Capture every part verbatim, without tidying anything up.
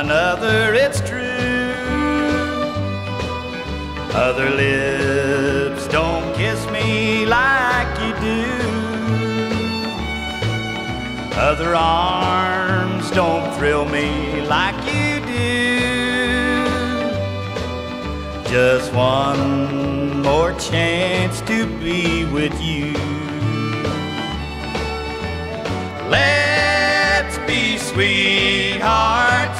another, it's true. Other lips don't kiss me like you do. Other arms don't thrill me like you do. Just one more chance to be with you. Let's be sweethearts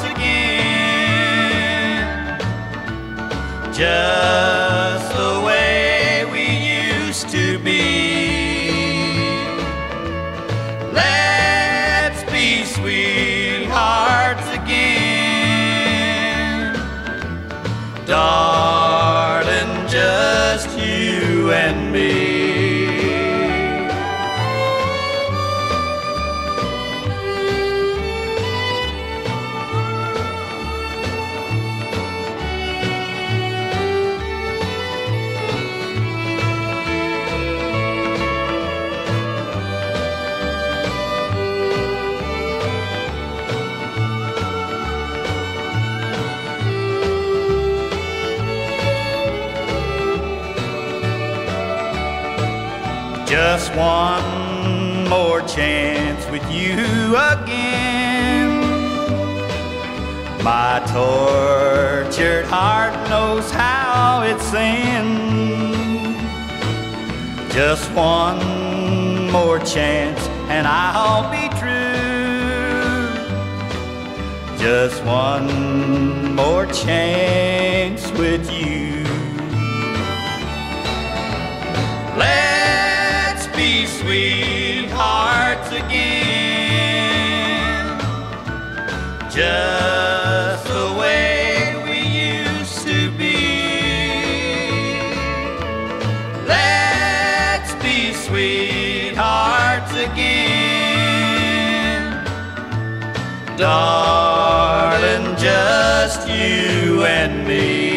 again, just the way we used to be. Let's be sweethearts again, darling, just you and me. Just one more chance with you again. My tortured heart knows how it sins. Just one more chance and I'll be true. Just one more chance with you. Let's be sweethearts again, just the way we used to be. Let's be sweethearts again, darling, just you and me.